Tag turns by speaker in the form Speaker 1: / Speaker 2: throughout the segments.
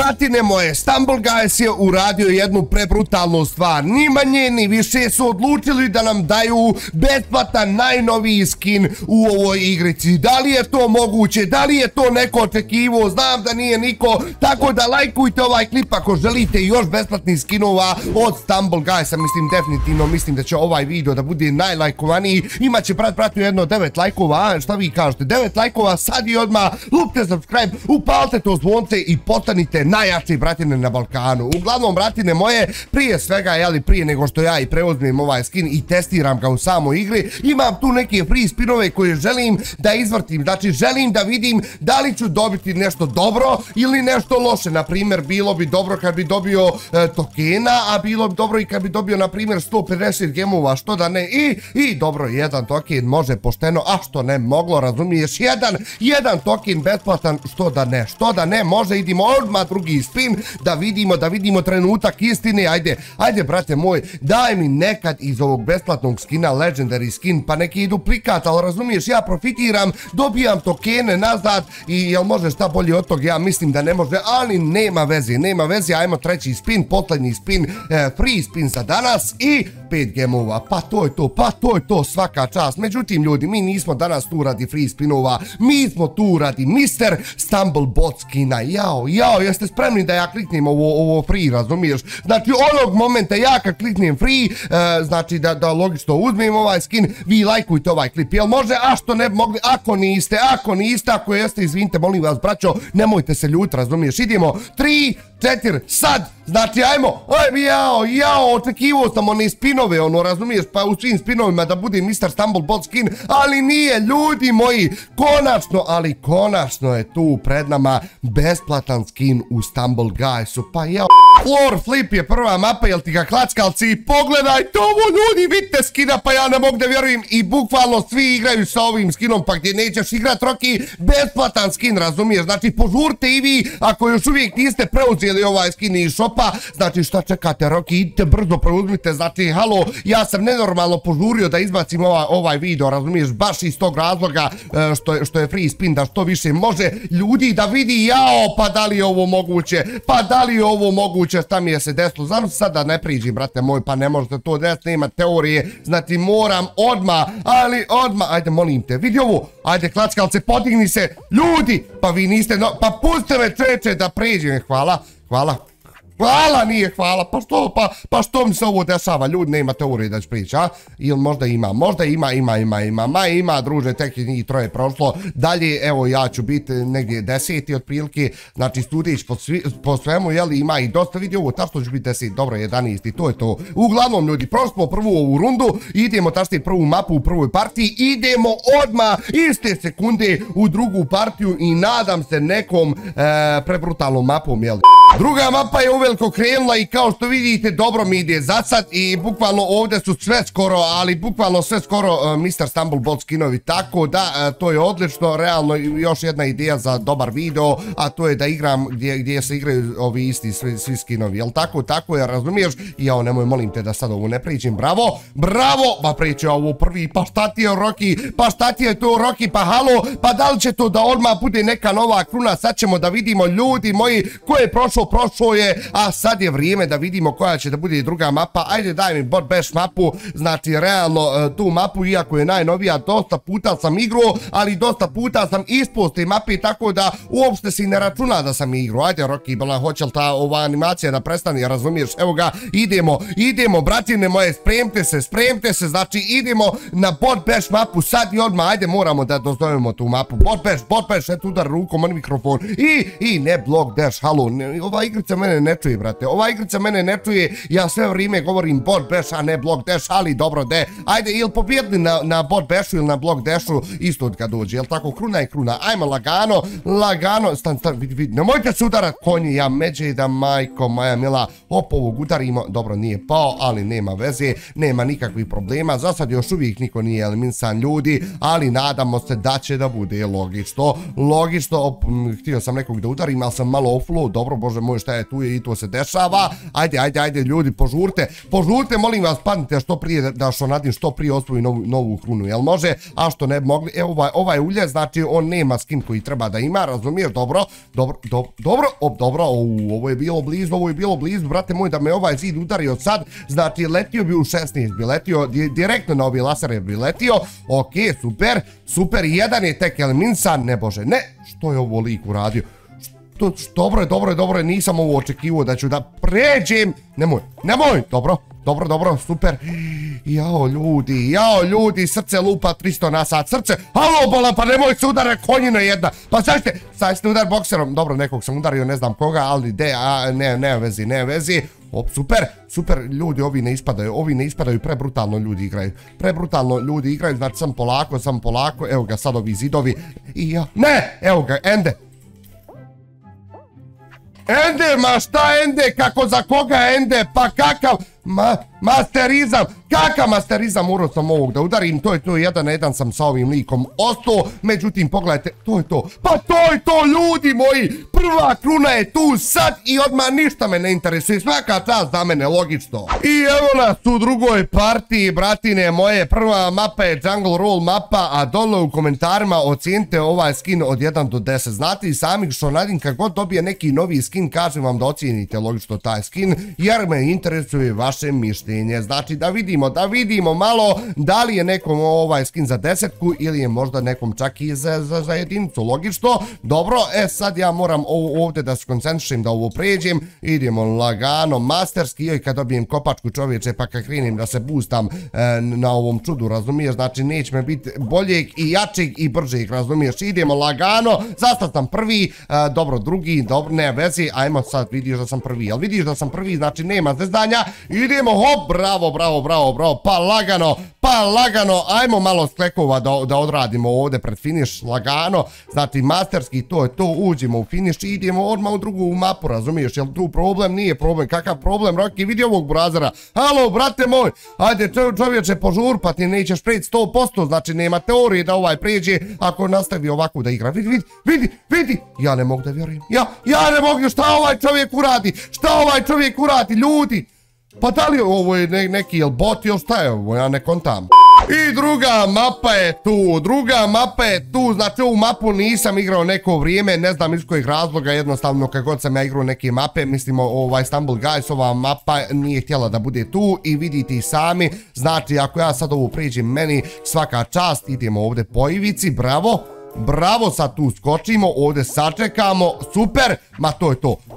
Speaker 1: bratine moje, Stumble Guys je uradio jednu prebrutalnu stvar. Ni manje ni više su odlučili da nam daju besplatan najnoviji skin u ovoj igrici. Da li je to moguće? Da li je to neko očekivao? Znam da nije niko. Tako da lajkujte ovaj klip ako želite još besplatnih skinova od Stumble Guysa. Definitivno mislim da će ovaj video da bude najlajkovaniji. Imaće bratnju jedno 9 lajkova. Šta vi kažete? 9 lajkova sad i odmah. Lupite subscribe, upalite to zvonce i postanite najjači bratine na Balkanu. Uglavnom, bratine moje, prije svega, prije nego što ja i preuzmem ovaj skin i testiram ga u samoj igri, imam tu neke free spinove koje želim da izvrtim. Znači, želim da vidim da li ću dobiti nešto dobro ili nešto loše. Na primjer, bilo bi dobro kad bi dobio tokena, a bilo bi dobro i kad bi dobio, na primjer, 150 gemova, što da ne. I dobro, jedan token može pošteno, a što ne moglo, razumiješ, jedan token besplatan, što da ne, može, idimo odmah drugi spin, da vidimo trenutak istine. Ajde, brate moj, daj mi nekad iz ovog besplatnog skina, legendary skin, pa neki i duplikat, ali razumiješ, ja profitiram, dobijam tokene nazad i jel može šta bolje od tog? Ja mislim da ne može, ali nema veze, ajmo treći spin, posljednji spin, free spin za danas i 5 gemova, pa to je to, svaka čast. Međutim, ljudi, mi nismo danas tu radi free spinova, mi smo tu radi Mr. Stumble Bot skina. Jao, jeste spremni da ja kliknem ovo free, razumiješ? Znači, onog momenta ja kad kliknem free, znači da logično uzmem ovaj skin, vi lajkujte ovaj klip, jel može? A što ne bi mogli? Ako niste, ako jeste, izvinite, molim vas, braćo, nemojte se ljuti, razumiješ? Idemo, 3, 4, sad! Znači, ajmo, očekivao sam one spinove, razumiješ, pa u svim spinovima da bude Mr. Stumble Bot skin, ali nije, ljudi moji, konačno je tu pred nama besplatan skin u Stumble Guysu, pa jao. Floor Flip je prva mapa, jel ti ga klackalci, pogledajte ovo, ljudi, vidite skina, pa ja ne mogu da vjerujem, i bukvalno svi igraju sa ovim skinom, pa gdje nećeš igrat, Roki, besplatan skin, razumiješ, znači požurite i vi, ako još uvijek niste preuzeli ovaj skin iz shopa, znači šta čekate, Roki, idite brzo preuzmite, znači, halo, ja sam nenormalno požurio da izbacim ovaj video, razumiješ, baš iz tog razloga što je free spin, da što više može ljudi da vidi, jao, pa da li je ovo moguće, šta mi je se desilo, znam sad da ne priđi, brate moj, pa ne možete to desiti, nema teorije, znači moram odmah, ajde, molim te, vidi ovo, ajde, klackalce, podigni se, ljudi, pa vi niste, pa pustite me čeče da priđem, hvala, nije hvala, pa što mi se ovo dešava, ljudi, nema teorije da ću prići, a? Ili možda ima, druže, tek je njih troje prošlo, dalje, evo, ja ću biti negdje 10. otprilike, znači, studić po svemu, jeli, ima i dosta, vidi ovo, tašto ću biti 10, dobro, 11, to je to. Uglavnom, ljudi, prošli smo prvu ovu rundu, idemo tašti prvu mapu u prvoj partiji, idemo odmah, iste sekunde u drugu partiju i nadam se nekom prebrutalnom mapom, jeli. Druga mapa je uveliko krenula i kao što vidite dobro mi ide za sad i bukvalno ovdje su sve skoro Mr. Stumble Bot skinovi, tako da to je odlično, realno još jedna ideja za dobar video, a to je da igram gdje se igraju ovi isti svi skinovi, jel tako je, razumiješ? I ja nemoj, molim te da sad ovo ne pričim, bravo, pa priče ovo prvi, pa šta ti je to Roki, pa halo, pa da li će to da odmah bude neka nova kruna, sad ćemo da vidimo, ljudi moji, ko je prošlo je, a sad je vrijeme da vidimo koja će da bude druga mapa. Ajde, daj mi Bot Bash mapu, znači realno tu mapu, iako je najnovija, dosta puta sam igrao, ali dosta puta sam ispao s te mape, tako da uopšte se ne računa da sam igrao. Ajde, Roki, hoće li ta ova animacija da prestane, razumiješ? Evo ga, idemo, bratine moje, spremte se, znači idemo na Bot Bash mapu sad i odmah, ajde, moramo da dozovemo tu mapu. Bot Bash, eto udar rukom na mikrofon i ne Block Dash, halo, ova igrica mene ne čuje, brate, ja sve vrijeme govorim Bot Bash, a ne Block Dash, ali dobro, ajde, ili pobjedni na Bot Bashu ili na Block Dashu, isto kad dođe, jel tako, kruna je kruna, ajmo lagano, stan, nemojte se udarat konji, ja međe da majko moja mila, ovog udarimo, dobro, nije pao, ali nema veze, nema nikakvih problema, za sad još uvijek niko nije eliminisan, ljudi, ali nadamo se da će da bude logično, htio sam nekog da udarim, ali sam malo offload, dobro, bože moj, šta je tu i to se dešava. Ajde, ljudi, požurte, molim vas, padnite što prije, da Shonadin što prije osvoji novu krunu, jel može? A što ne bi mogli, ovaj ulje, znači on nema skin koji treba da ima, razumiješ, dobro, ovo je bilo blizu, brate moj, da me ovaj zid udario sad, znači letio bi u 16, bi letio, direktno na ovi lasere bi letio, ok, super, jedan je tek eliminisan, ne bože, ne, što je ovo lik uradio? Dobro, nisam ovo očekivao da ću da pređem, nemoj, dobro, super, jao ljudi, srce lupa 300 na sat, srce, halo bola, pa nemoj se udara konjina jedna, pa sad ste udar bokserom, dobro, nekog sam udario, ne znam koga, ali ne vezi, super, ljudi, ovi ne ispadaju, prebrutalno ljudi igraju, znači sam polako, evo ga sad ovi zidovi, i ja, ne, evo ga, Ende, ma šta Ende, kako za koga Ende, pa kakav masterizam, urao sam ovog da udarim, to je to, 1 na 1 sam sa ovim likom ostao, međutim pogledajte, to je to, ljudi moji, prva kruna je tu sad i odmah ništa me ne interesuje, svaka čast za mene, logično. I evo nas u drugoj partiji, bratine moje, prva mapa je Jungle Roll mapa, a dole u komentarima ocijenite ovaj skin od 1 do 10, znate i sami Shonadin kad god dobije neki novi skin, kažem vam da ocijenite logično taj skin, jer me interesuje vaše mišljenje, znači da vidimo malo da li je nekom ovaj skin za 10-ku ili je možda nekom čak i za jedinicu, logično. Dobro, sad ja moram ovdje da se koncentrišem da ovo pređem, idemo lagano, masterski, joj kad dobijem kopačku čovječe pa kad krenem da se boostam na ovom čudu, razumiješ, znači neće me biti boljeg i jačeg i bržeg, razumiješ, idemo lagano, zastav sam prvi, dobro drugi, dobro, ne vezi, ajmo sad, vidiš da sam prvi, znači nema zezdanja, idemo, hop, bravo, pa lagano, ajmo malo sklekova da odradimo ovdje pred finiš, lagano, znači masterski, to je to, uđemo u finiš i idemo odmah u drugu mapu, razumiješ, jel tu problem, nije problem, kakav problem, Rocky, vidi ovog burazera, halo, brate moj, ajde čovječe, požur, pa ti nećeš preći 100%, znači nema teorije da ovaj pređe ako nastavi ovako da igra, vidi, ja ne mogu da vjerujem, ja ne mogu, šta ovaj čovjek uradi, ljudi. Pa da li ovo je neki bot ili šta je ovo, ja ne kontam. I druga mapa je tu, znači ovu mapu nisam igrao neko vrijeme, ne znam iz kojih razloga, jednostavno kad god sam ja igrao neke mape, mislimo Stumble Guys, ova mapa nije htjela da bude tu i vidite i sami, znači ako ja sad ovo pređem meni svaka čast, idemo ovdje po ivici, bravo, sad tu skočimo, ovdje sačekamo, super, ma to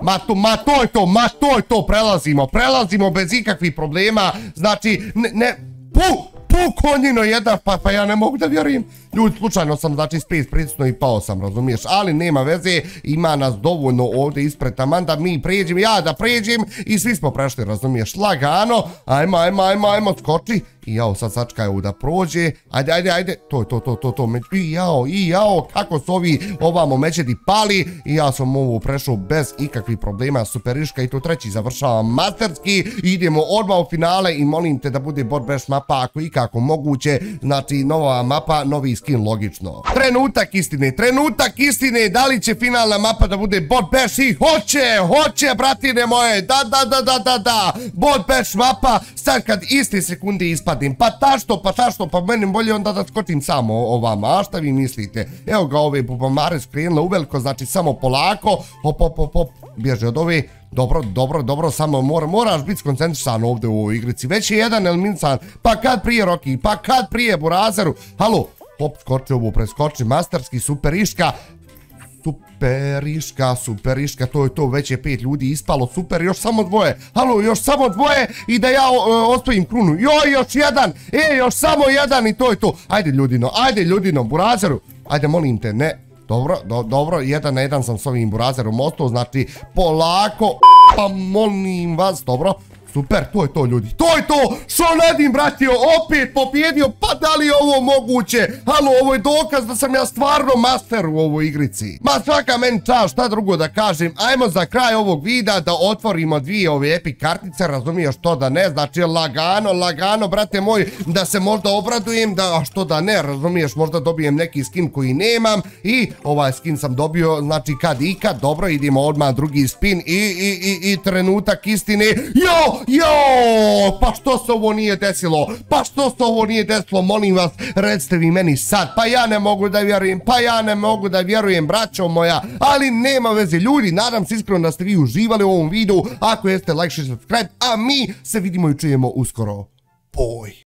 Speaker 1: je to, prelazimo bez ikakvih problema, znači, konjino jedan, pa ja ne mogu da vjerujem. Ljudi, slučajno sam, znači, space pritisnuo i pao sam, razumiješ, ali nema veze, ima nas dovoljno ovdje ispred taman da mi pređem, ja da pređem i svi smo prešli, razumiješ, lagano, ajmo, skoči, i jao, sad sačkaju da prođe, ajde, to, i jao, kako su ovamo međedi pali, i ja sam ovo prešao bez ikakvih problema, superiška i to treći završavam masterski, idemo odmah u finale i molim te da bude bot bash mapa ako ikako moguće, znači nova mapa, novi skin, logično. Trenutak istine, da li će finalna mapa da bude bot bash i hoće, bratine moje, da, bot bash mapa, sad kad iste sekunde ispadim, pa tašto, pa meni bolje onda da skočim samo ovama, a šta vi mislite? Evo ga ove bubamare skrenule uveliko, znači samo polako, hop, bježe od ove, dobro, samo moraš biti skoncentrisan ovdje u ovoj igrici, već je jedan eliminisan, pa kad prije Rocky, pa kad prije Burazeru, halo, hop, skoči ovo, preskoči, masterski, superiška, to je to, već je 5 ljudi ispalo, super, još samo dvoje, halo, još samo dvoje i da ja osvojim krunu, još samo jedan i to je to, ajde ljudino, Burazeru, ajde molim te, ne, dobro, 1 na 1 sam s ovim Burazerom ostao, znači polako, pa molim vas, dobro, Super, to je to ljudi, to je to! Šonadim, bratio, opet pobjedio, pa da li je ovo moguće? Halo, ovo je dokaz da sam ja stvarno master u ovoj igrici. Ma svaka meni čast, šta drugo da kažem, ajmo za kraj ovog videa da otvorimo dvije ove epic kartice, razumiješ to da ne, znači lagano, brate moj, da se možda obradujem, a što da ne, razumiješ, možda dobijem neki skin koji nemam i ovaj skin sam dobio, znači kad ikad, dobro, idemo odmah drugi spin i trenutak istine, pa što se ovo nije desilo, molim vas, recite vi meni sad, pa ja ne mogu da vjerujem, braćo moja, ali nema veze, ljudi, nadam se iskreno da ste vi uživali u ovom videu, ako jeste, like, share, subscribe, a mi se vidimo i čujemo uskoro.